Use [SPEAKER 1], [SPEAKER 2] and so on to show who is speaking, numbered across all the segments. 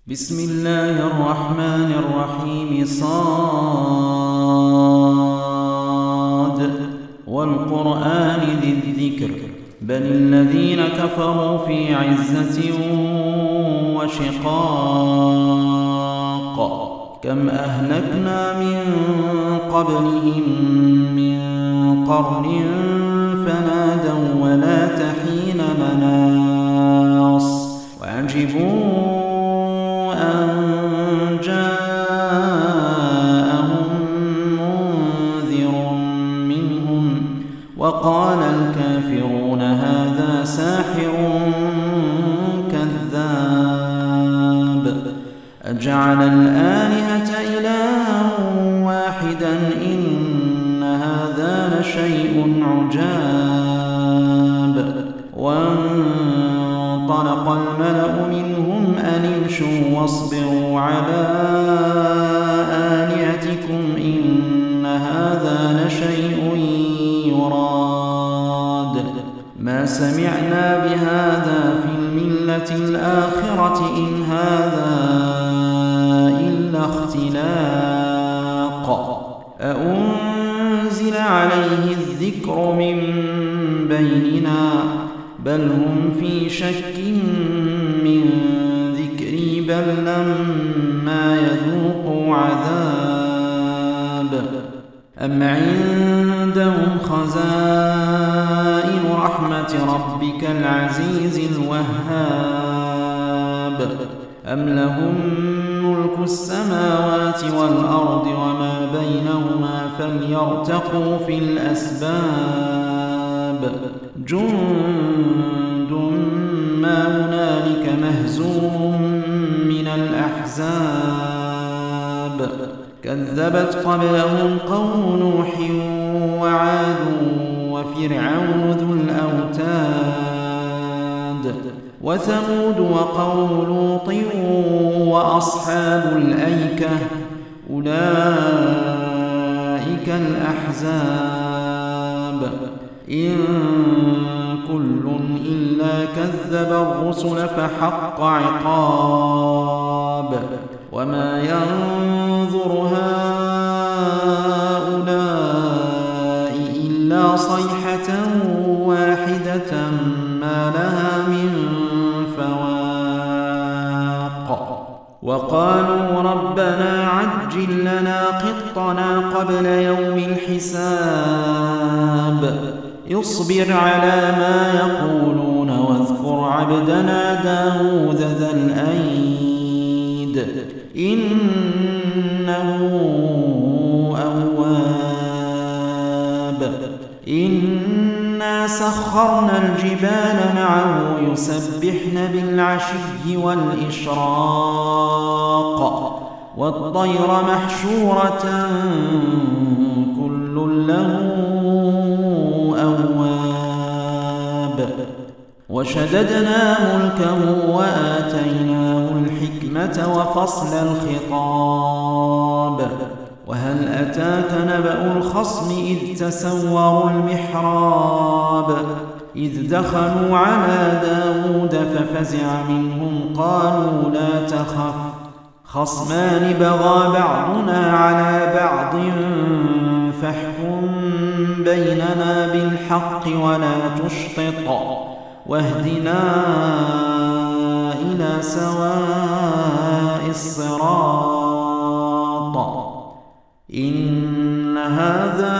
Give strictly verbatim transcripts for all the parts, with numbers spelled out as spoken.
[SPEAKER 1] بسم الله الرحمن الرحيم. صاد والقرآن ذي الذكر بل الذين كفروا في عزة وشقاق كم أهلكنا من قبلهم من قرن فنادوا ولا تحين مناص وعجبوا أن جاءهم منذر منهم وقال الكافرون هذا ساحر كذاب أجعل الآلهة إلها واحدا إن هذا لشيء عجاب. وانطلق الملأ منهم أن امشوا واصبروا على آلهتكم إن هذا لشيء يراد ما سمعنا بهذا في الملة الآخرة إن هذا إلا اختلاق أأنزل عليه الذكر من بيننا بل هم في شك من ذكري بل لما يذوقوا عذاب أم عندهم خزائن رحمة ربك العزيز الوهاب أم لهم ملك السماوات والأرض وما بينهما فليرتقوا في الأسباب جند ما هنالك مهزوم من الأحزاب كذبت قبلهم قوم نوح وعاد وفرعون ذو الأوتاد وثمود وقوم لوط وأصحاب الأيكة أولئك الأحزاب إن كل إلا كذب الرسل فحق عقاب وما ينظر هؤلاء إلا صيحة واحدة ما لها من فواق وقالوا ربنا عجل لنا قطنا قبل يوم الحساب اصبر على ما يقولون واذكر عبدنا داود ذا الأيد إنه أواب إنا سخرنا الجبال معه يسبحن بالعشي والإشراق والطير محشورة كل له أواب وشددنا ملكه وآتيناه الحكمة وفصل الخطاب وهل أتاك نبأ الخصم إذ تسوروا المحراب إذ دخلوا على داود ففزع منهم قالوا لا تخف خصمان بغى بعضنا على بعض فاحكم بيننا بالحق ولا تشطط واهدنا إلى سواء الصراط إن هذا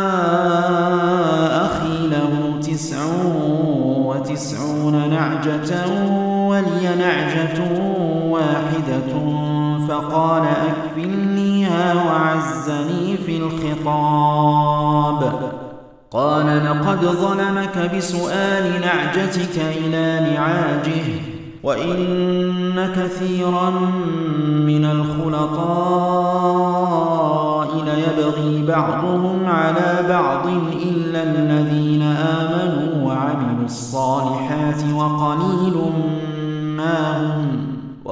[SPEAKER 1] أخي له تسع وتسعون نعجة ولي نعجة واحدة فقال أكفلنيها وعزني في الخطاب قال لقد ظلمك بسؤال نعجتك إلى نعاجه وإن كثيرا من الخلطاء ليبغي بعضهم على بعض إلا الذين آمنوا وعملوا الصالحات وقليل ما هم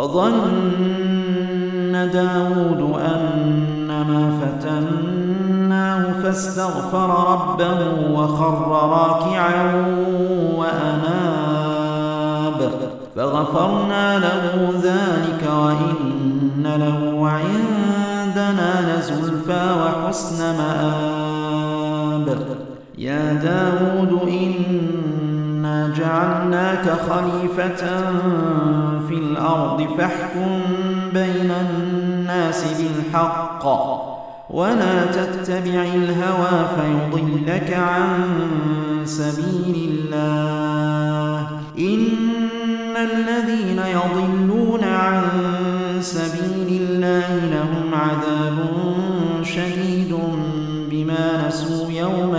[SPEAKER 1] وظن داود أنما فتناه فاستغفر ربه وخر راكعا وأناب فغفرنا له ذلك وإن له عندنا لزلفى وحسن مآب. يا داود إنا جعلناك خليفة في الأرض فاحكم بين الناس بالحق ولا تتبع الهوى فيضلك عن سبيل الله. إن الذين يضلون عن سبيل الله لهم عذاب شديد بما نسوا يوم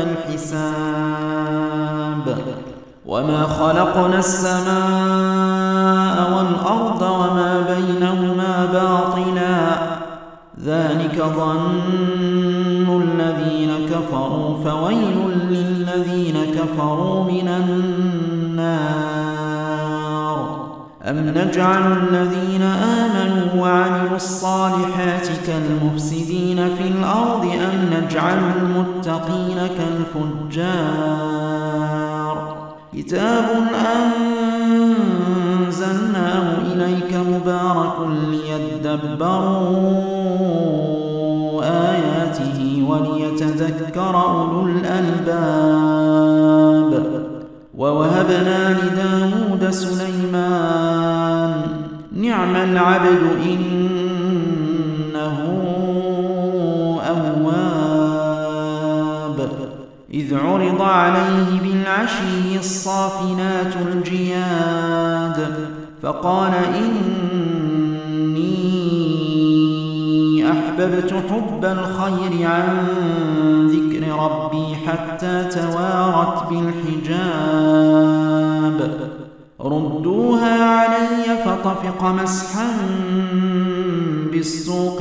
[SPEAKER 1] الحساب. وما خلقنا السماء والأرض وما بينهما باطلا ذلك ظن الذين كفروا فويل للذين كفروا من النار. أم نجعل الذين آمنوا وعملوا الصالحات كالمفسدين في الأرض أم نجعل المتقين كالفجار. كتاب أنزلناه إليك مبارك ليدبروا آياته وليتذكر أولو الألباب. ووهبنا لداود سليمان نعم العبد إنه أواب. إذ عرض عليه بالعشي الصافنات الجياد فقال إني أحببت حب الخير عن ذكر ربي حتى توارت بالحجاب. ردوها علي فطفق مسحا بالسوق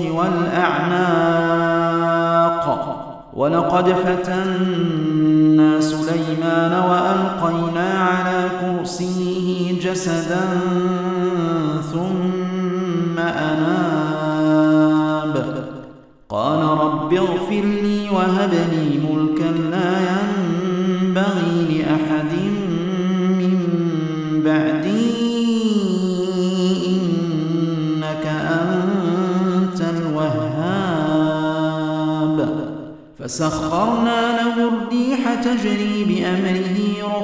[SPEAKER 1] والأعناق. ولقد فتنا سليمان وألقينا على كرسيه جسدا ثم أناب. قال رب اغفر لي وهب لي ملكا لا ينبغي لأحد من بعدي إنك أنت الوهاب. فسخرنا له الريح تجري بأمره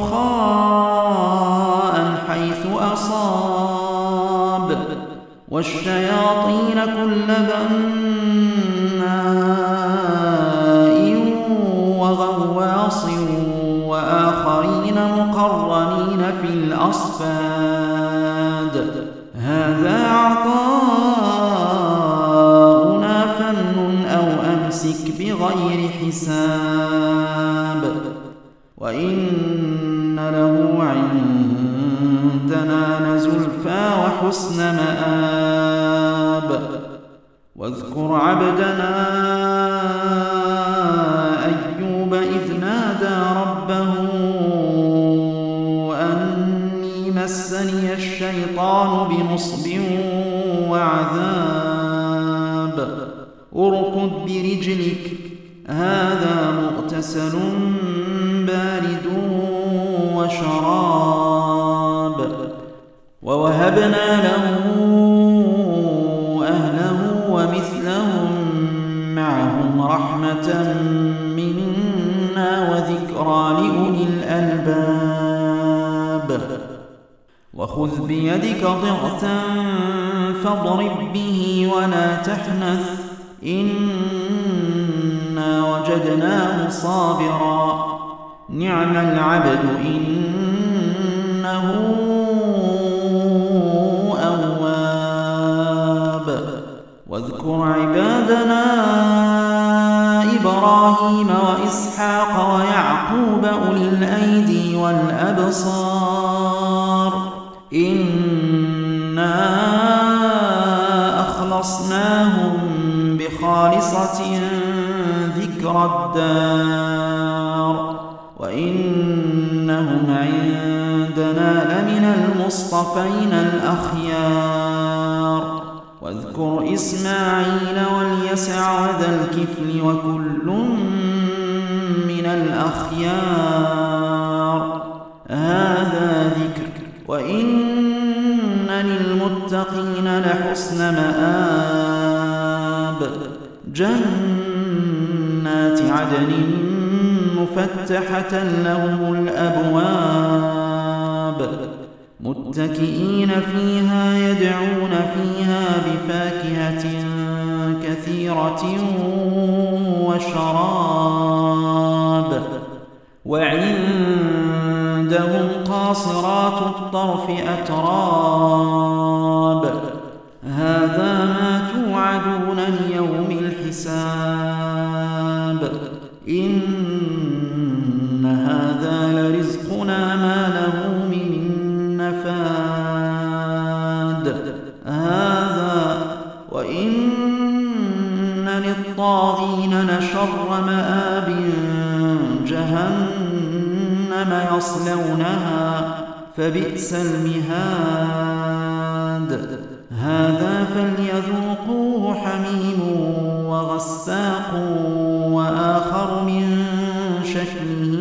[SPEAKER 1] رخاء حيث أصاب والشياطين كل بناء وغواص وآخرين مقرنين في الأصفاد. هذا عطاؤنا فمن أو أمسك بغير حساب وإن له عندنا لزلفى وحسن مآب. واذكر عبدنا أيوب إذ نادى ربه أني مسني الشيطان بنصب وعذاب. اركض برجلك هذا مغتسل بارد وشراب. ووهبنا له أهله ومثلهم معهم رحمة منا وذكرى لأولي الألباب. وخذ بيدك ضغثا فاضرب به ولا تحنث إنا وجدناه صابرا نعم العبد إنه أواب. واذكر عبادنا إبراهيم وإسحاق ويعقوب أولي الأيدي والأبصار إنا أخلصناهم بخالصة ذكر الدار وإنهم عندنا لمن المصطفين الأخيار. واذكر إسماعيل واليسع وذا الكفل وكل من الأخيار. هذا ذكر وإن للمتقين لحسن مآب جنات عدن مفتحة لهم الأبواب متكئين فيها يدعون فيها بفاكهة كثيرة وشراب وعندهم قاصرات الطرف أتراب هذا ما توعدون ليوم الحساب إن هذا لرزقنا ما له من نفاد هذا وإن للطاغين لشر مآب جهنم يصلونها فبئس المهاد هذا فليذوقوه حميم وغساق وآخر من شكله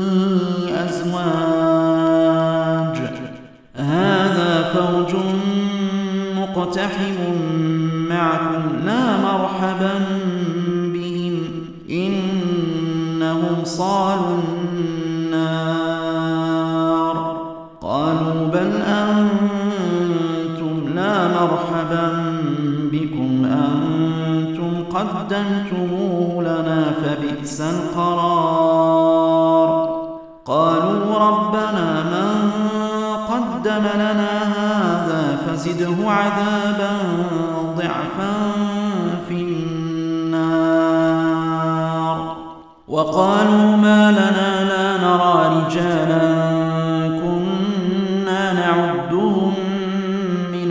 [SPEAKER 1] أزواج هذا فوج مقتحم معكم لا مرحبا بهم إنهم صالوا النار قالوا بل أنتم لا مرحبا بكم أنتم قدمتموه لنا فبئس القرار قالوا ربنا من قدم لنا هذا فزده عذابا ضعفا في النار وقالوا ما لنا لا نرى رجالا كنا نعدهم من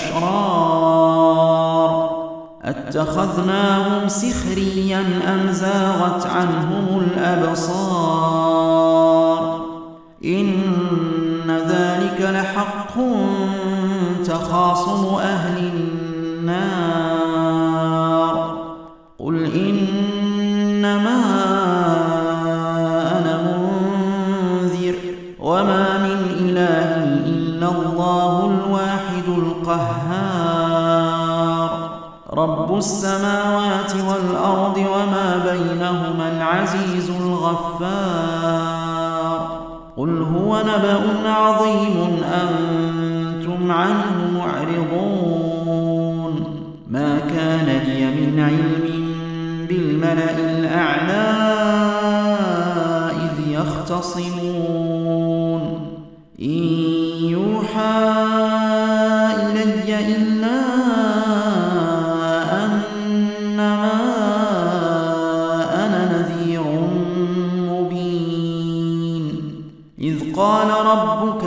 [SPEAKER 1] الأشرار اتخذناهم سخريا أم زاغت عنهم الأبصار إن ذلك لحق تخاصم أهل النار قل إنما أنا منذر وما من إله إلا الله الواحد القهار رب السماوات والأرض وما بينهما العزيز الغفار قل هو نبأ عظيم أنتم عنه معرضون ما كان لي من علم بالملأ الأعلى إذ يختصمون إن يوحى إلي إلا أنما أنا نذير مبين إذ قال ربك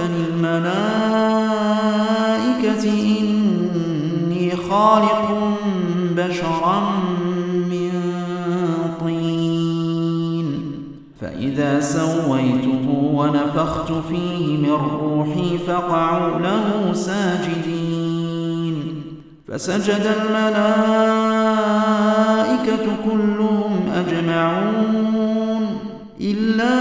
[SPEAKER 1] للملائكة إني خالق بشرا من طين فإذا سويته ونفخت فيه من روحي فقعوا له ساجدين فسجد الملائكة كلهم أجمعون إلا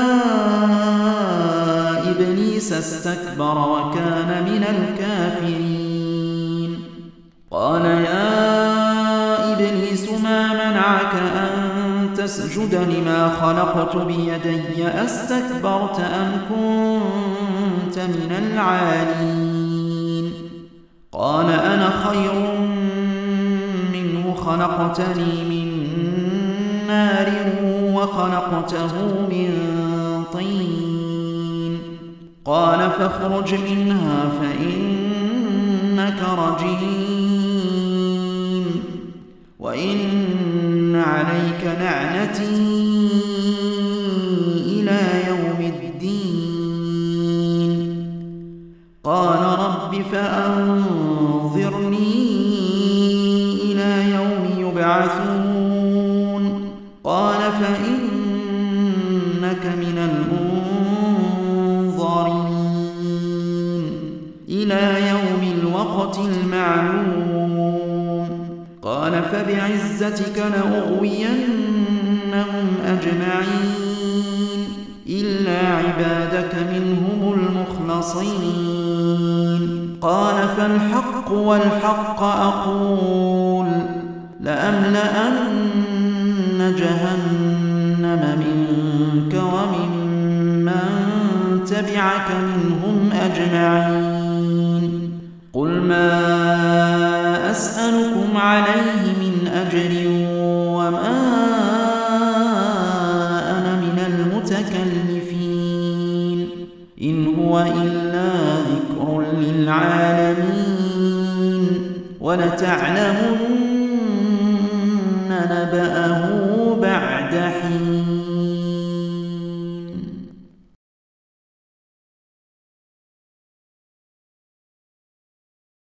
[SPEAKER 1] إبليس استكبر وكان من الكافرين قال يا إبليس ما منعك أن تسجد لما خلقت بيدي أستكبرت أم كنت من العالين قال أنا خير منه خلقتني من نار وخلقته من طين قال فاخرج منها فإنك رجيم وإن عليك لعنتي إلى يوم الدين قال رب فأنظرني إلى يوم يبعثون قال فإنك من المنظرين إلى يوم الوقت المعلوم قال فبعزتك لأغوينهم أجمعين إلا عبادك منهم المخلصين قال فالحق والحق أقول لأملأن جهنم منك وممن تبعك منهم أجمعين قل ما